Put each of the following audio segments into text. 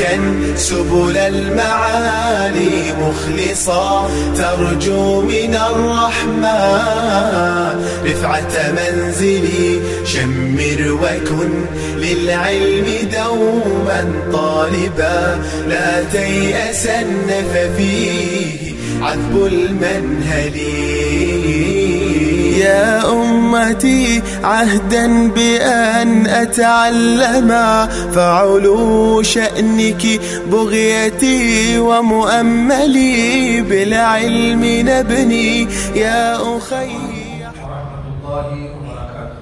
سالكا سبل المعالي مخلصا ترجو من الرحمن رفعة منزلي شمر وكن للعلم دوما طالبا لا تيأسن ففيه عذب المنهل يا أمتي عهدا بأن أتعلم فعلو شأنك بغيتي ومؤملي بالعلم نبني يا أخي ورحمة الله وبركاته.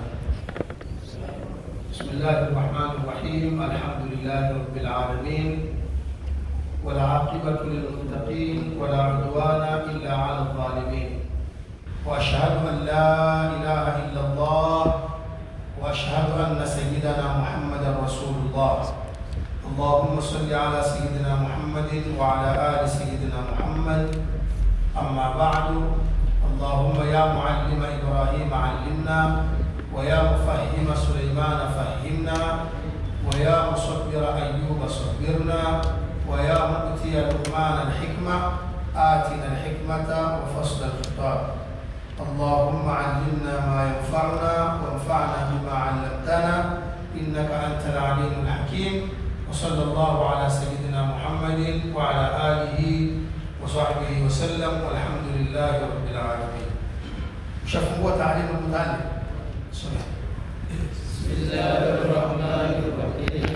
بسم الله الرحمن الرحيم. الحمد لله رب العالمين والعاقبة للمتقين ولا عدوان إلا على الظالمين وأشهد أن لا إله إلا الله وأشهد أن سيدنا محمد رسول الله. اللهم صل على سيدنا محمد وعلى آل سيدنا محمد. أما بعد، اللهم يا معلم إبراهيم علمنا ويا مفهم سليمان فهمنا ويا مصبر أيوب صبرنا ويا مؤتي لقمان الحكمة آتنا الحكمة وفصل الخطاب. اللهم علمنا ما ينفعنا وانفعنا بما علمتنا إنك أنت العليم الحكيم. وصلى الله على سيدنا محمد وعلى آله وصحبه وسلم والحمد لله رب العالمين. شوف هو تعليم المتعلم. بسم الله الرحمن الرحيم.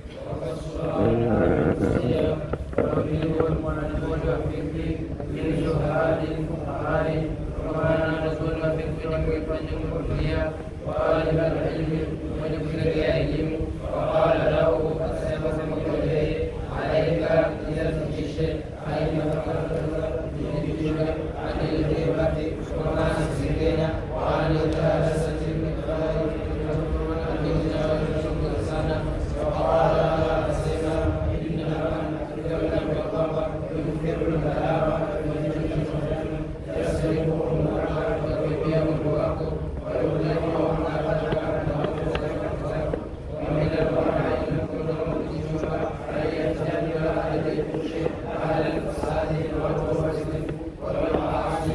من شهاد الفقهاء وكان رسول في الفقه والجمهورية وآلم العلم ولكليهم وقال له فسبب إليه عليك بترك الشيء علم عن الغيبة وما السكين وعن الجالسة وقال أسمع إنما تكلم بالقمر ينفر البلاغة يسرقهم ويبيع الوقت ويغلقهم ومن الورع ينقلهم الجمعة أن يجتنب عليه الشيء على الفساد والكفر والمعاصي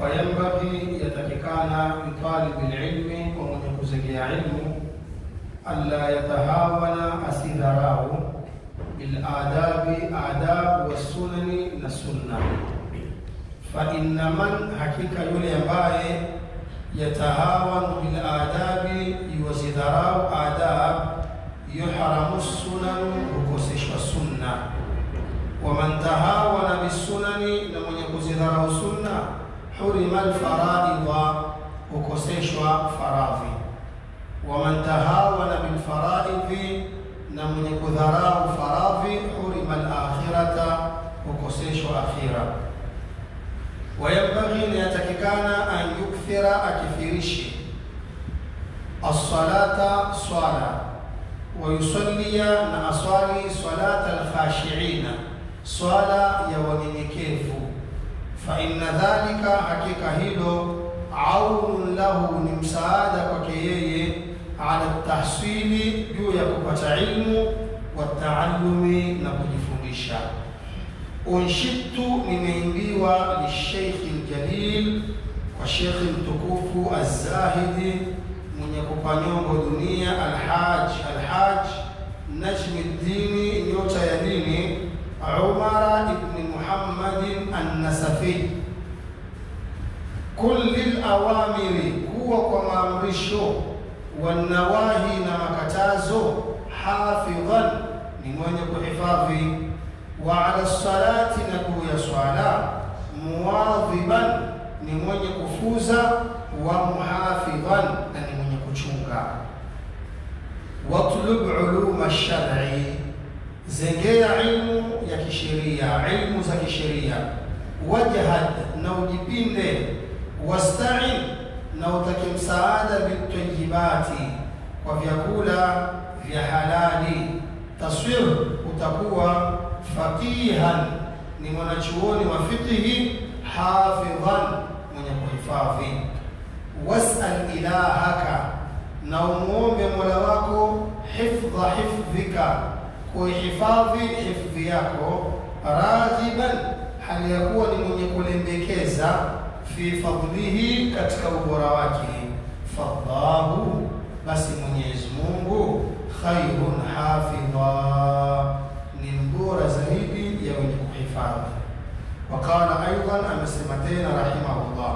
فينبغي يتككانا بطالب العلم ومن يكوزجي علم ألا يتهاون أسيدراه بالآداب والسنن السنة. فإن من حقيقة يلي يتهاون بالآداب يوزدراو آداب يحرم السنن وكسش السنة. ومن تهاون بالسنن لمن يكوزدراو السنة حرم الفرائض وكسش فراضي. ومن تهاون بالفرائض لمن يكوزدراو فراضي حرم الآخرة وكسش أخيرا. وينبغي ليتككانا أن يكثر أكثرش الصلاة صلاة ويصلي نأصالي صلاة الخاشعين صلاة يونيكيف. فإن ذلك حقيقة هيلو عون له نمساعدة وكيي على التحصيل يكبت علم والتعلم نكجفundisha. أنشدت نميمبيوا للشيخ الجليل والشيخ التكوف الزاهد من يكوبانيون دنيا الحاج نجم الدين نيوتا يديني عمر بن محمد النسفي كل الأوامر هو كما أمرشو والنواهي نمكتازو حافظا من يكحفاظي وعلى الصلاة نكو يصلى مواظبا نمون يكفوزا ومحافظا نمون يكشونغا. واطلب علوم الشرع زنجي علم يكشريا علم زكشريا وجهد نوجبين واستعن نوتكم سعادة بالطيبات وفيقولا في حلالي تصوير utakuwa faqihan ni mwanachuoni wa fiqhi hafidhan mwenye kuhifadhi. Was'al ilahaka na umuombe Mola wako hifdha hifdhika kuhifadhi hifdhi yako raghiban hali yakuwa ni mwenye kulembekeza fi fadlihi katika ubora wake. Fadlahu basi Mwenyezi Mungu khairun hafidha ni mbora zaidi ya wenye kuhifadhi. Wakala aidan amesematina rahimahullah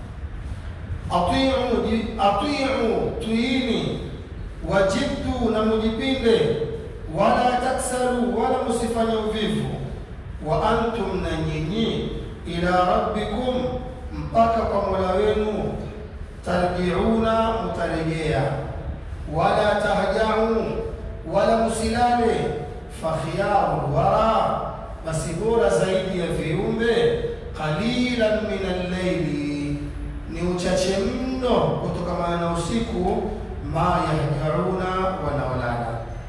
ati'u tuini wajibtu na mujipinde wala taksaru wala musifanye uvivu wa antum na nyinyi ila rabbikum mpaka kwa Mola wenu tarji'una mutarejea wala tahja'u wala musilale fakhiyarul wara basi bora zaidi ya viumbe qalilan min al-layli ni uchache mno kutokana na usiku ma yahjauna wanaolala.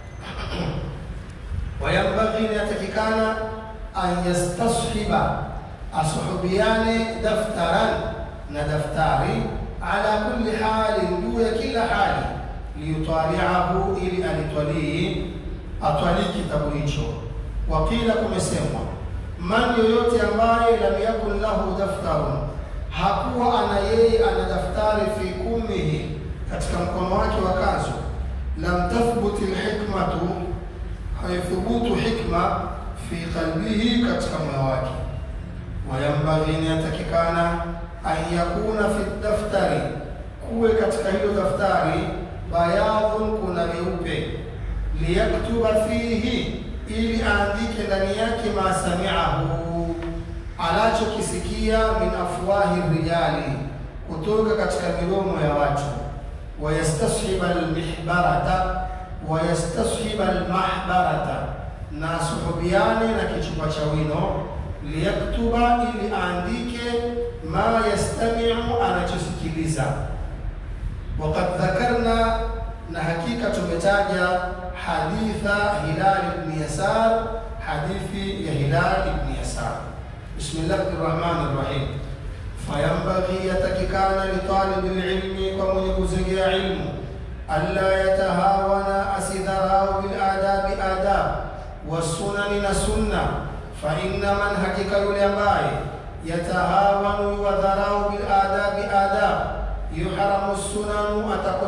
Wayambaghi yatakikana an yastashiba asuhubiane daftaran na daftari ala kulli hali juu ya kila hali liyutali'ahu ili alitwalii atwalii kitabu hicho. Wakila kumesemwa man yoyote ambaye lam yakun lahu daftarun hakuwa ana yeye ana daftari fi kumihi katika mkono wake wa kanzu lam tathbuti alhikmatu haythubutu hikma fi qalbihi katika moyo wake. Wayambaghi yatakikana an yakuna fi daftari kuwe katika hilo daftari bayadun kuna meupe liyaktuba fihi ili aandike ndani yake ma sami'ahu anachokisikia min afwahi rijali kutoka katika midomo ya watu. Wayastashiba almihbarata wayastashiba almahbarata na suhubiane na kichupa cha wino liyaktuba ili aandike ma yastami'u anachosikiliza. Waqad dhakarna na hakika tumetaja haditha Hilal ibn Yasar hadithi ya Hilal ibn Yasar. Bismillahir Rahmanir Rahim. Fayambaghi yatakikana li talibil ilmi kwa mwenye kuzingia ilmu alla yatahawana asidharau bil adabi adab was-sunani na sunna. Fa inna man hakika yule ambaye yatahawanu wa dharau bil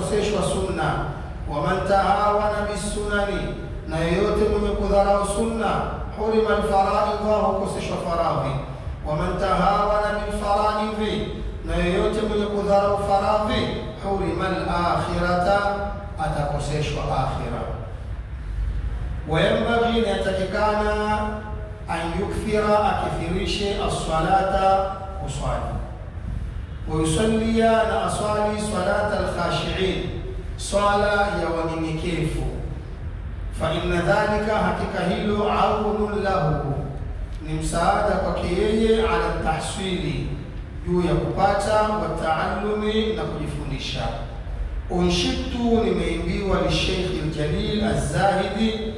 atakoseshwa sunna. Waman tahawana bisunani, na yeyote mwenye kudharau sunna, hurima alfaraidha, hukoseshwa faradhi. Waman tahawana bilfaraidhi, na yeyote mwenye kudharau faradhi, hurima alakhirata, atakoseshwa akhira. Wayambaghi, na yatakikana, an yukthira, akithirishe as-salata, uswali. Wayusallia, na aswali salata al-khashi'in, swala ya wanyenyekevu. Fa inna dhalika, hakika hilo, aunun lahu, ni msaada kwake yeye, ala tahsili, juu ya kupata, wa taallumi, na kujifundisha. Unshidtu, nimeimbiwa li Sheikh al-Jalil al-Zahidi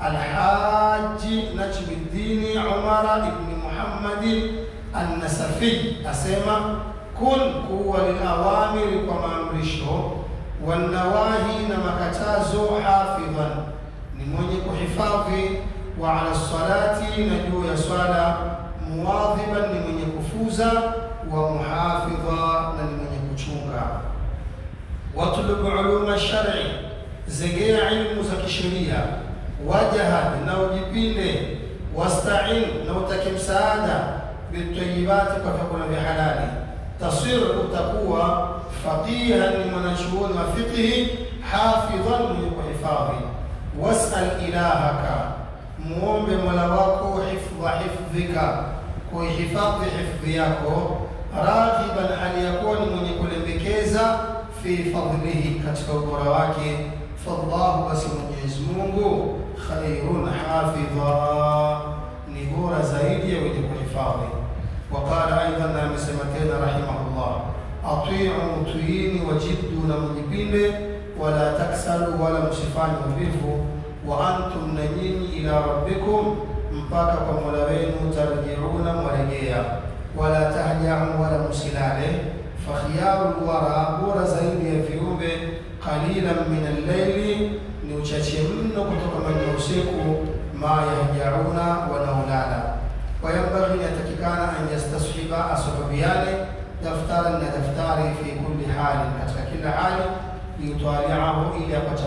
al-Haji Najmuddin Umar ibn Muhammad al-Nasafi, asema kun, kuwa lilawamiri, kwa maamrisho, wanawahi, na makatazo, hafidhan, ni mwenye kuhifadhi, wa ala salati, na juu ya swala, muwadhiban, ni mwenye kufuza, wa muhafidha, na ni mwenye kuchunga. Watlubu uluma shar'i, zegea ilmu za kisheria. Wajahad, na ujipinde. Wasta'in, na utake msaada. Bitayibati, kwa vyakula vya halali. Tasir, utakuwa faqihan, ni mwanachuoni wa fiqhi. Hafidhan, mwenye kuhifadhi. Was'al ilahaka, muombe mola wako, hifdha hifdhika, kuhifadhi hifdhi yako. Raghiban, hali yakuwa ni mwenye kulembekeza, fi fadlihi, katika ubora wake. Fallahu, basi Mwenyezi Mungu, khairun hafidha, ni bora zaidi ya wenye kuhifadhi. Waqala aidan, na amesema tena rahimahullah, ati'u, tuini, wajiddu, na mjipinde, wala taksalu, wala msifanye uvivu. Wa antum, na nyinyi, ila rabbikum, mpaka kwa mola wenu, tarji'una, mwarejea. Wala tahja'u, wala musilale. Fakhiyaru wara, bora zaidi ya viumbe, qalilan min al-layli, ni uchache mno kutoka mwenye usiku, ma yahjauna, wanaolala. Wayambaghi, yatakikana, an yastashiba, asuhubiane, daftaran, na daftari, fi kulli hali, katika kila hali, liutwaliahu, ili apata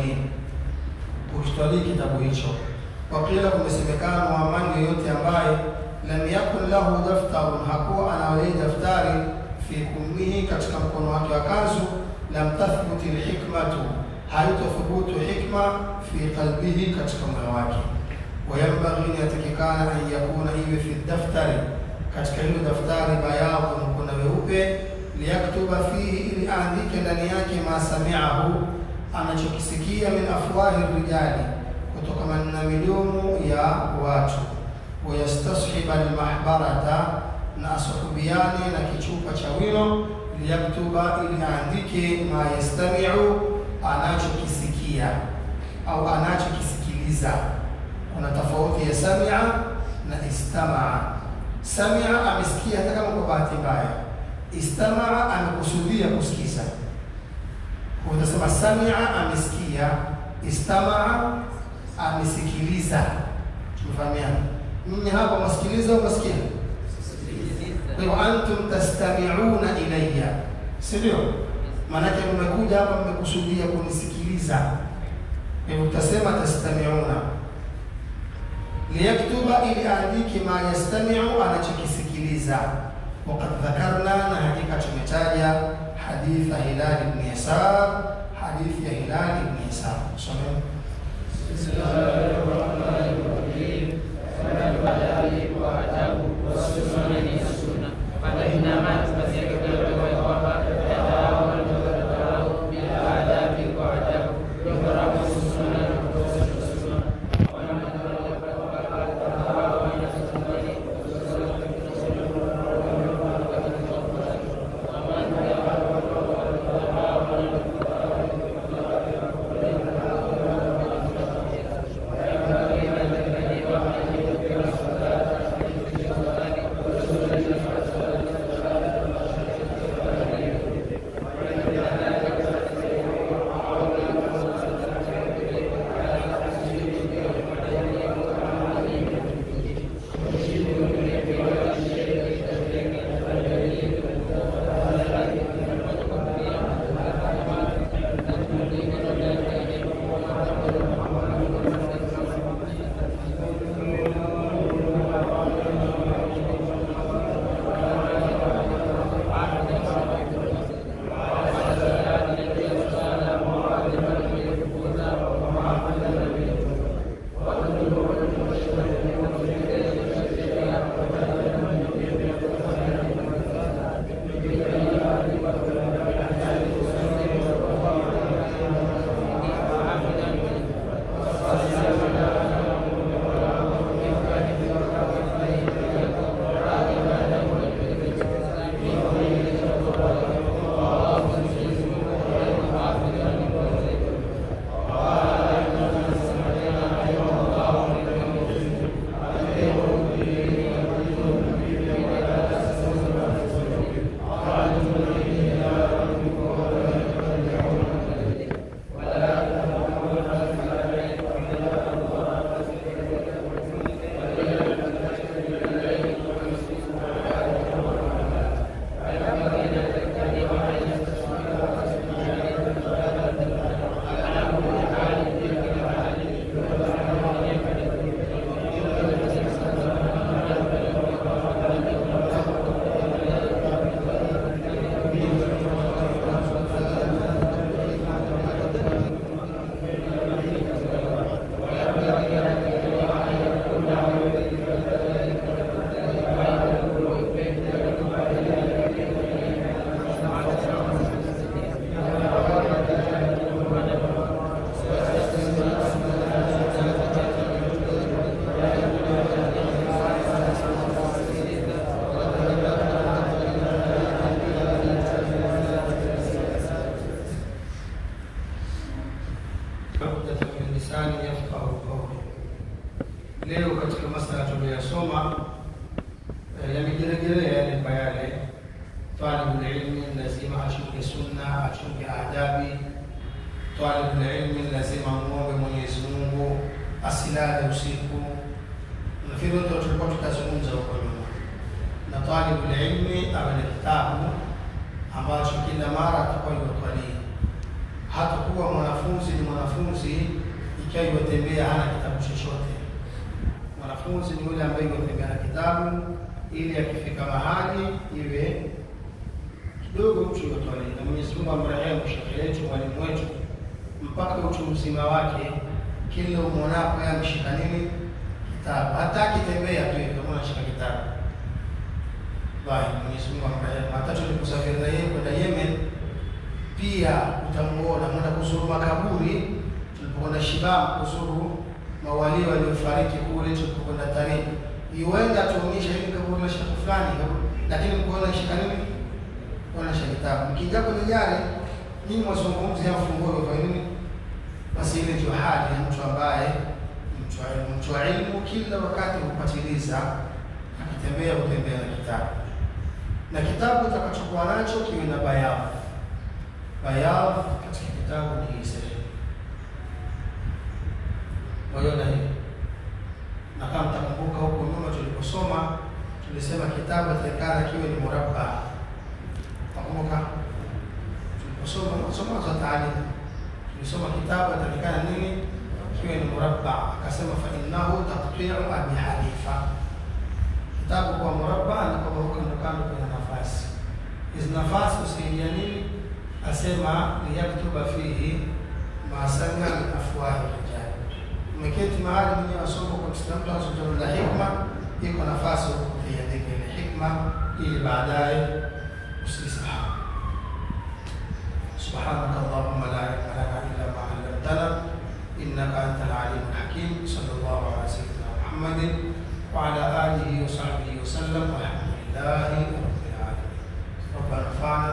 kutwali kitabu hicho. Wakila, kumesemekana, muamani yoyote ambaye lam yakun lahu daftarun, hakuwa anawali daftari, fi kummihi, katika mkono wake wa kanzu, lam tathbuti alhikmatu, haitothubutu hikma, fi qalbihi, katika moyo wake. Wayambaghi, yatakikana, an yakuna, iwe fi daftari, katika hilo daftari, bayadun, kuna weupe, liyaktuba fihi, ili aandike ndani yake, ma sami'ahu, anachokisikia, min afwahi rijali, kutoka na midomo ya watu. Wayastashiba almahbarata, na asuhubiane, na kichupa cha wino, liyaktuba, ili aandike, ma yastami'u, anachokisikia, au anachokisikiliza. Kuna tofauti ya sami'a na istama'a. Sami'a, amesikia hata kama kwa bahati mbaya. Istama'a, amekusudia kusikiza. Utasema sami'a, amesikia. Istama'a, amesikiliza. Tumefahamiana? Ninyi hapa mwasikiliza au mwasikia? Kwa hiyo antum tastami'una ilayya, si ndio? Maana yake mmekuja hapa mmekusudia kunisikiliza. Hivyo utasema tastami'una. Liyaktuba, ili aandike, ma yastami'u, anachokisikiliza. Waqad dhakarna, na hakika tumetaja, haditha Hilal ibn Yasar, hadithi ya Hilal ibn Yasar. Someni. Bismillahirrahmanirrahim. ilmi lazima achunge sunna, achunge adabi. Talibul ilmi lazima muombe Mwenyezi Mungu, asilale usiku. Nafikiri wote tulikuwa tukazungumza huko nyuma. Na talibul ilmi awe na kitabu ambacho kila mara atakuwa yotwalia. Hata kuwa mwanafunzi ni mwanafunzi ikiwa yotembea hana kitabu chochote. Mwanafunzi ni yule ambaye yotembea na kitabu ili akifika mahali iwe kidogo mtu yotwalia. Na Mwenyezi Mungu amrehemu shekhe wetu, mwalimu wetu, mpaka utu uzima wake kila umwonapo yeye ameshika nini? Kitabu. Hata akitembea tu kama anashika kitabu. Mwenyezi Mungu amrehemu. Hata tuliposafiri na yeye kwenda Yemen pia utamuona mwenda kuzuru makaburi. Tulipokwenda Shibam kuzuru mawali waliofariki kule, tulipokwenda Tarim, iwenda tuonyesha hili kaburi la shekhe fulani, lakini mkoona shika nini? Wanashika kitabu. Mkija kwenye jari nyinyi mwazungumzi ya funguo kwa nini? Basi ile ndio hali ya mtu ambaye mtu wa ilmu kila wakati hupatiliza, akitembea hutembea na kitabu. Na kitabu utakachokuwa nacho kiwe na bayadhi. Bayadhi katika kitabu ni hii sehemu. Waiona hii? Na kama mtakumbuka huko nyuma tuliposoma, tulisema kitabu atakana kiwe ni murabba. Nakumbuka? Tuliposoma za taalimu. Tulisoma kitabu atakana nini? Kiwe ni murabba. Akasema fa innahu taqti'u Abi Hanifa. Kitabu kwa murabba ni kwa huko kando kuna nafasi. Hizi nafasi usaidia nini? Asema liyaktuba fihi ma sami'a min afwahi rijal. Umeketi mahali mwenyewe asoma kwa Kiislamu tunazungumza la hikma, iko nafasi kuiandika ile hikma ili baadaye usisahau. Subhanaka Allahumma la ilma lana illa ma 'allamtana innaka antal alimul hakim. Sallallahu ala sayyidina Muhammadin wa ala alihi wa sahbihi wa sallam. Walhamdulillahi rabbil alamin. Rabbana fa'na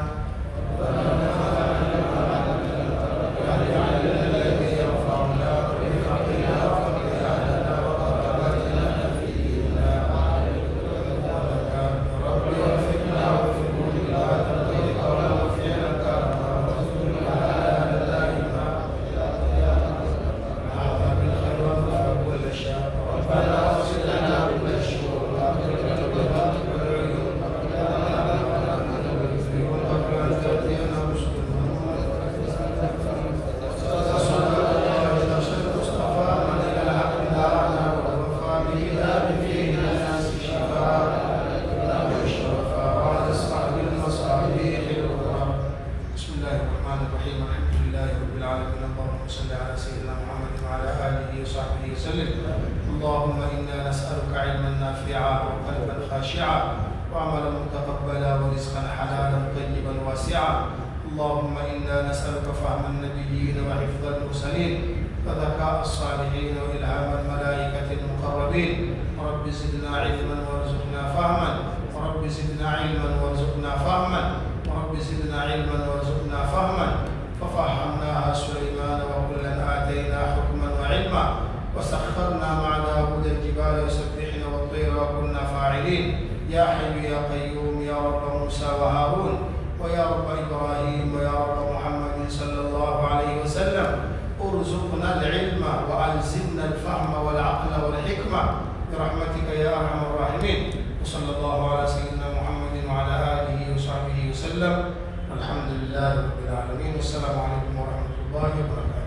اللهم إنا نسألك علما نافعا وقلبا خاشعا وعملا متقبلا ورزقا حلالا طيبا واسعا. اللهم إنا نسألك فهم النبيين وحفظ المرسلين وذكاء الصالحين وإلهام الملائكة المقربين. رب زدنا علما وارزقنا فهما، رب زدنا علما وارزقنا فهما، رب زدنا علما وارزقنا فهما. ففهمناها سليمان وكلا آتينا حكما وعلما وسخرنا مع داود الجبال يسبحن والطير وكنا فاعلين. يا حي يا قيوم يا رب موسى وهارون ويا رب إبراهيم ويا رب محمد صلى الله عليه وسلم ارزقنا العلم وألزمنا الفهم والعقل والحكمة برحمتك يا أرحم الراحمين. وصلى الله على سيدنا محمد وعلى آله وصحبه وسلم. والحمد لله رب العالمين. والسلام عليكم ورحمة الله وبركاته.